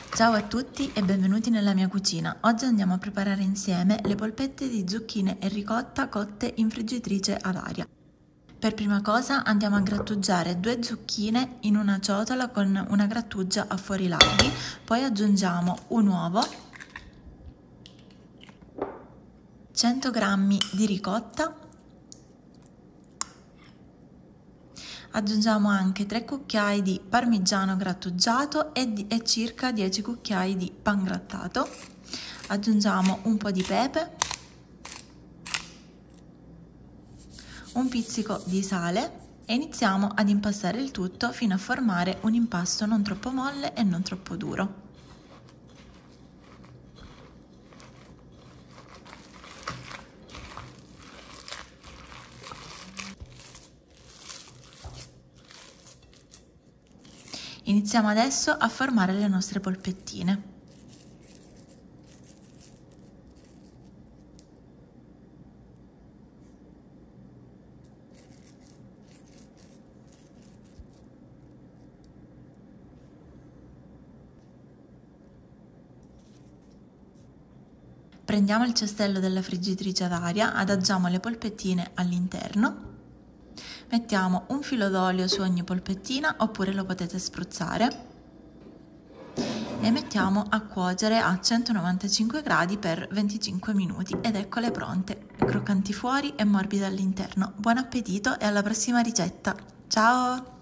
Ciao a tutti e benvenuti nella mia cucina. Oggi andiamo a preparare insieme le polpette di zucchine e ricotta cotte in friggitrice ad aria. Per prima cosa andiamo a grattugiare 2 zucchine in una ciotola con una grattugia a fuori larghi, poi aggiungiamo un uovo, 100 g di ricotta, aggiungiamo anche 3 cucchiai di parmigiano grattugiato e circa 10 cucchiai di pangrattato. Aggiungiamo un po' di pepe, un pizzico di sale e iniziamo ad impastare il tutto fino a formare un impasto non troppo molle e non troppo duro. Iniziamo adesso a formare le nostre polpettine. Prendiamo il cestello della friggitrice ad aria, adagiamo le polpettine all'interno, mettiamo un filo d'olio su ogni polpettina oppure lo potete spruzzare e mettiamo a cuocere a 195 gradi per 25 minuti ed eccole pronte, croccanti fuori e morbide all'interno. Buon appetito e alla prossima ricetta! Ciao!